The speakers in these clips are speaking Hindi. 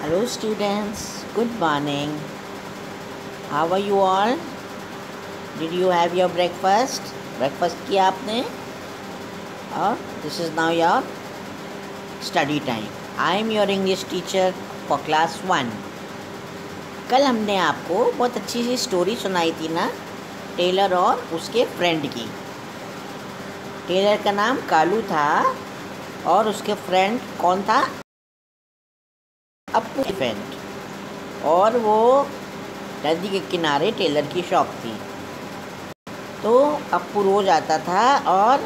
Hello students, good morning. How are you all? Did you have your breakfast? Breakfast किया आपने? और this is now your study time. I am your English teacher for class 1. कल हमने आपको बहुत अच्छी सी स्टोरी सुनाई थी ना, टेलर और उसके फ्रेंड की। टेलर का नाम कालू था और उसके फ्रेंड कौन था? अप्पू फ्रेंड। और वो नदी के किनारे टेलर की शॉप थी। तो अप्पू रोज़ आता था और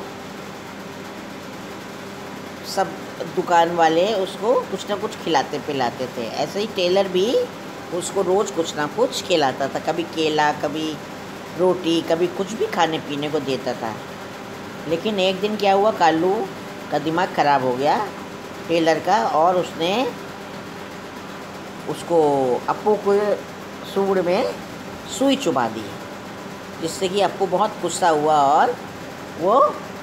सब दुकान वाले उसको कुछ ना कुछ खिलाते पिलाते थे। ऐसे ही टेलर भी उसको रोज़ कुछ ना कुछ खिलाता था, कभी केला, कभी रोटी, कभी कुछ भी खाने पीने को देता था। लेकिन एक दिन क्या हुआ, कालू का दिमाग ख़राब हो गया टेलर का, और उसने उसको अप्पू को सूंड में सुई चुभा दी, जिससे कि अप्पू बहुत गुस्सा हुआ और वो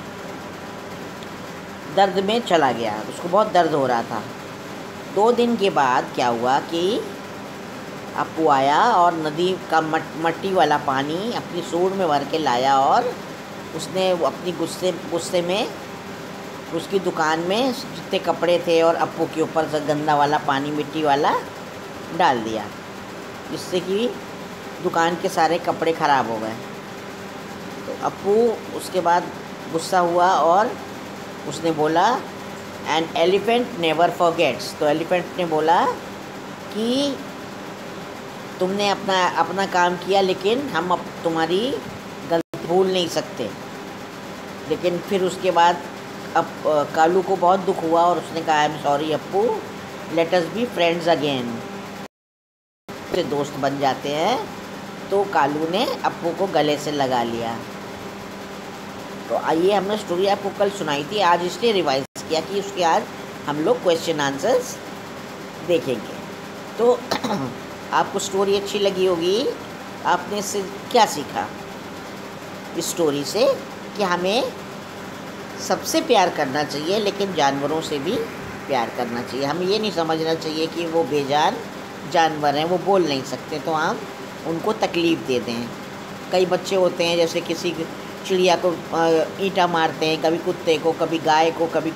दर्द में चला गया। उसको बहुत दर्द हो रहा था। 2 दिन के बाद क्या हुआ कि अप्पू आया और नदी का मट्टी वाला पानी अपनी सूंड में भर के लाया, और उसने अपनी गुस्से में उसकी दुकान में जितने कपड़े थे और अप्पू के ऊपर से गंदा वाला पानी मिट्टी वाला डाल दिया, जिससे कि दुकान के सारे कपड़े ख़राब हो गए। तो अप्पू उसके बाद गुस्सा हुआ और उसने बोला, एन एलिफेंट नेवर फॉरगेट्स। तो एलिफेंट ने बोला कि तुमने अपना काम किया, लेकिन हम अब तुम्हारी गलती भूल नहीं सकते। लेकिन फिर उसके बाद अब कालू को बहुत दुख हुआ और उसने कहा, I am sorry Appu, let us be friends again. से दोस्त बन जाते हैं। तो कालू ने अप्पू को गले से लगा लिया। तो आइए, हमने स्टोरी आपको कल सुनाई थी, आज इसलिए रिवाइज किया कि उसके आज हम लोग क्वेश्चन आंसर्स देखेंगे। तो आपको स्टोरी अच्छी लगी होगी। आपने इससे क्या सीखा इस स्टोरी से? कि हमें सबसे प्यार करना चाहिए, लेकिन जानवरों से भी प्यार करना चाहिए। हमें ये नहीं समझना चाहिए कि वो बेजान जानवर हैं, वो बोल नहीं सकते तो हम उनको तकलीफ़ दे दें। कई बच्चे होते हैं जैसे किसी चिड़िया को ईंटा मारते हैं, कभी कुत्ते को, कभी गाय को, कभी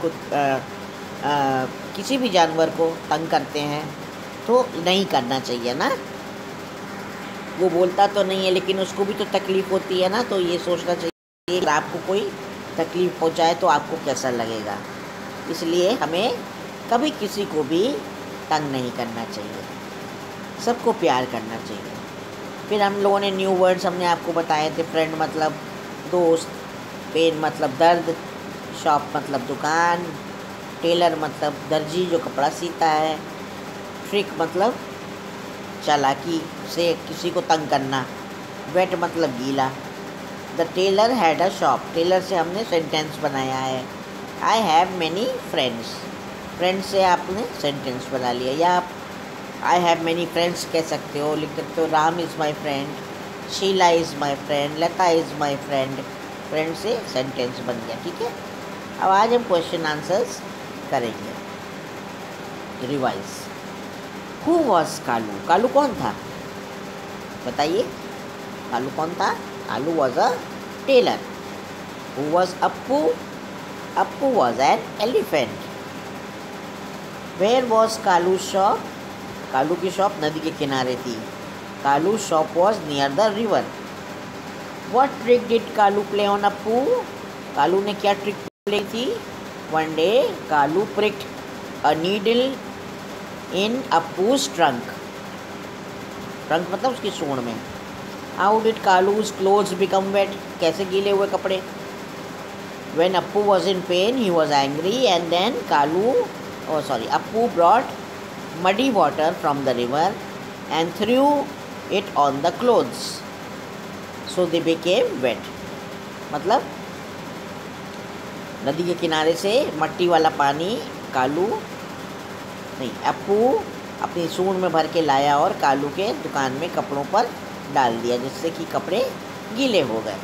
किसी भी जानवर को तंग करते हैं। तो नहीं करना चाहिए ना। वो बोलता तो नहीं है, लेकिन उसको भी तो तकलीफ़ होती है ना। तो ये सोचना चाहिए कि आपको कोई तकलीफ़ पहुँचाए तो आपको कैसा लगेगा। इसलिए हमें कभी किसी को भी तंग नहीं करना चाहिए, सबको प्यार करना चाहिए। फिर हम लोगों ने न्यू वर्ड्स हमने आपको बताए थे। फ्रेंड मतलब दोस्त, पेन मतलब दर्द, शॉप मतलब दुकान, टेलर मतलब दर्जी जो कपड़ा सीता है, ट्रिक मतलब चालाकी से किसी को तंग करना, वेट मतलब गीला। The tailor had a shop, tailor से हमने सेंटेंस बनाया है। I have many friends, friends से आपने सेंटेंस बना लिया। या आप आई हैव मैनी फ्रेंड्स कह सकते हो, लिख सकते हो Ram is my friend, Sheela is my friend, Lata is my friend. Friend से सेंटेंस बन गया, ठीक है। अब आज हम क्वेश्चन आंसर्स करेंगे, revise. Who was Kalu? Kalu कौन था बताइए? कालू कौन था? Kalu was a tailor. Who was Appu? Appu was an elephant. Where was Kalu shop? Kalu की शॉप नदी के किनारे थी। Kalu shop was near the river. What trick did Kalu play on Appu? Kalu ने क्या ट्रिक प्ले की? One day Kalu pricked a needle in Appu's trunk. Trunk मतलब उसकी सूंड में। How did Kalu's clothes become wet? कैसे गीले हुए कपड़े? When Appu was in pain he was angry, and then Appu brought muddy water from the river and threw it on the clothes, so they became wet. मतलब नदी के किनारे से मट्टी वाला पानी अप्पू अपनी सूंड में भर के लाया और कालू के दुकान में कपड़ों पर डाल दिया, जिससे कि कपड़े गीले हो गए।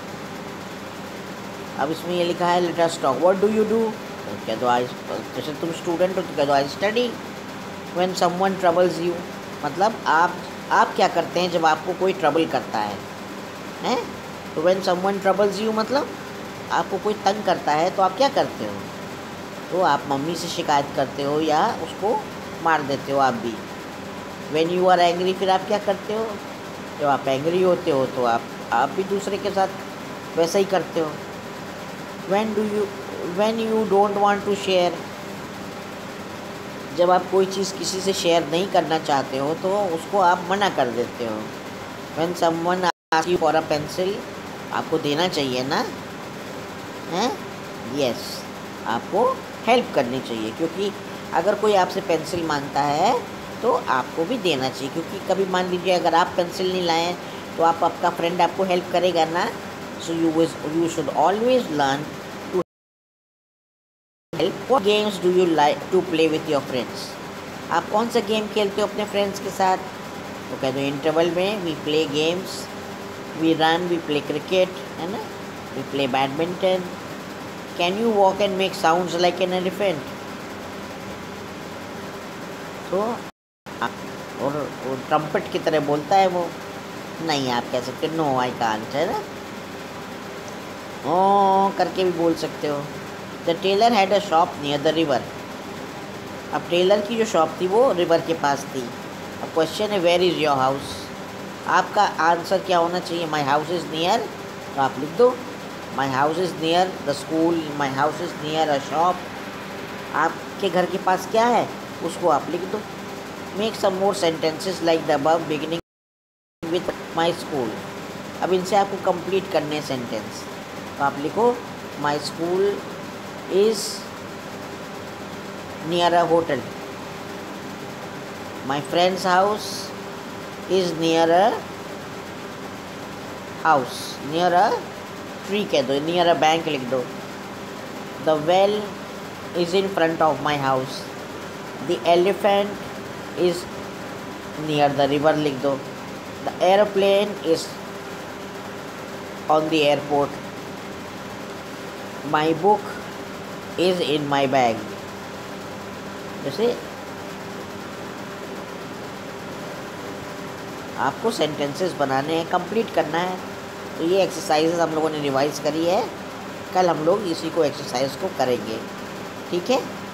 अब इसमें ये लिखा है, let us talk. What do you do? तो कह दो आज, जैसे तुम स्टूडेंट हो तो कह दो I study. When someone troubles you, मतलब आप क्या करते हैं जब आपको कोई ट्रबल करता है, हैं? तो व्हेन समवन ट्रबल्स यू मतलब आपको कोई तंग करता है तो आप क्या करते हो? तो आप मम्मी से शिकायत करते हो या उसको मार देते हो आप भी। व्हेन यू आर एंग्री, फिर आप क्या करते हो? जब आप एंग्री होते हो तो आप भी दूसरे के साथ वैसा ही करते हो। When you don't want to share, जब आप कोई चीज़ किसी से शेयर नहीं करना चाहते हो तो उसको आप मना कर देते हो। When someone asks you for a pencil, आपको देना चाहिए ना, हैं? यस, आपको हेल्प करनी चाहिए, क्योंकि अगर कोई आपसे पेंसिल मांगता है तो आपको भी देना चाहिए, क्योंकि कभी मान लीजिए अगर आप पेंसिल नहीं लाएं तो आपका फ्रेंड आपको हेल्प करेगा ना। So you should always learn to help. What games do you like to play with your friends? आप कौन सा गेम खेलते हो अपने फ्रेंड्स के साथ? तो कह दो इंटरवल में we play games, we run, we play cricket, है ना, we play badminton. Can you walk and make sounds like an elephant? तो और ट्रम्पेट की तरह बोलता है वो? नहीं, आप कह सकते नो आई कांट, है ना। ओ करके भी बोल सकते हो। The tailor had a shop near the river. अब टेलर की जो शॉप थी वो रिवर के पास थी। अब क्वेश्चन है वेयर इज़ योर हाउस? आपका आंसर क्या होना चाहिए? माई हाउस इज़ नियर, तो आप लिख दो my house is near the school, my house is near a shop. आपके घर के पास क्या है उसको आप लिख दो। Make some more sentences like the above beginning with my school. अब इनसे आपको कंप्लीट करने सेंटेंस, तो आप लिखो my school is near a hotel, my friend's house is near a house, near a tree कह दो, नियर अ बैंक लिख दो। The well is in front of my house, the elephant is near the river लिख दो। The aeroplane is on the airport, my book is in my bag. जैसे आपको सेंटेंसेस बनाने हैं, कंप्लीट करना है। तो ये एक्सरसाइजेस हम लोगों ने रिवाइज करी है, कल हम लोग इसी को एक्सरसाइज को करेंगे, ठीक है।